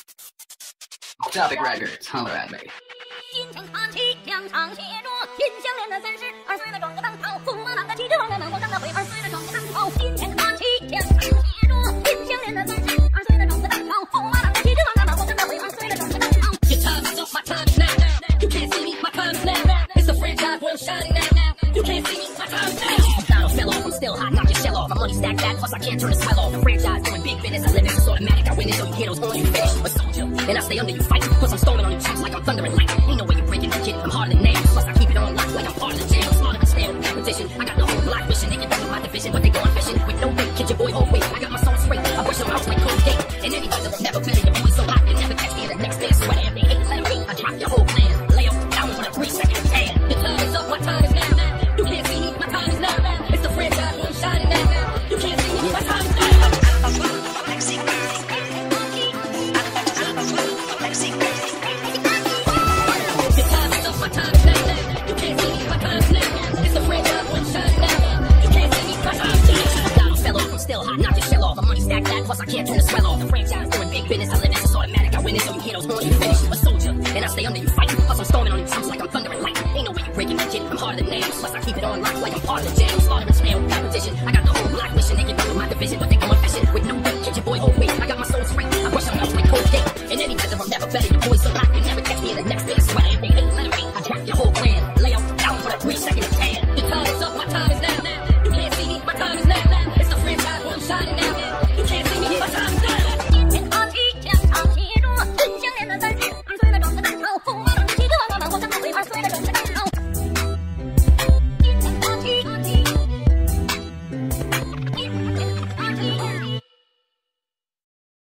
Topic records, holler at me. 金城看齐，两场协作，金项链的32岁的壮个当朝，驸马郎的骑着王的能够当的会2岁的壮个当朝，金城看齐，两场协作，金项链的32岁的壮个当朝，驸马郎的骑着王的能够当的会2岁的壮个当朝。Your time is up, my time is now. You can't see me, my time is now. It's the franchise where I'm shining now. You can't see me, my time is now. I'm fell off, I'm still hot, knock your shell off. My money stacked back, plus I can't turn the swell off. The franchise doing big business, I live it, it's automatic. I win it, so you hear those horns, you finish. A soldier, and I stay under you fight. Plus I'm storming on you cheeks like I'm thunder and lightning. Ain't no way you're breaking that kid, I'm harder than nails. Plus I keep it on lock like I'm part of the jail. Slaughter and stale competition. I got the whole block wishing they can do my division, but they going fishing with no bait. Kid your boy whole weight. I got my soul straight. I brush them out like Colgate. And anything that never better, your boy's so hot, you never catch me in the next man sweater. If they hate, let me. I drop your whole plan. Lay them down with a 3-second tan. Your time is up, my time is now. You can't see me, my time is now. It's the franchise where I'm shining now. You can't see me, my time is now. Still hot, knock your shell off. My money stacked back, plus I can't turn the swell off. The franchise doing big business, I live it, it's automatic. I win it, so you hear those horns, you finish. A soldier, and I stay under you fight. Plus I'm storming on you chumps like I'm thunder and lightning. Ain't no way you're breaking that kid, I'm harder than nails. Plus I keep it on lock like I'm part of the jail. Slaughter and stale competition. I got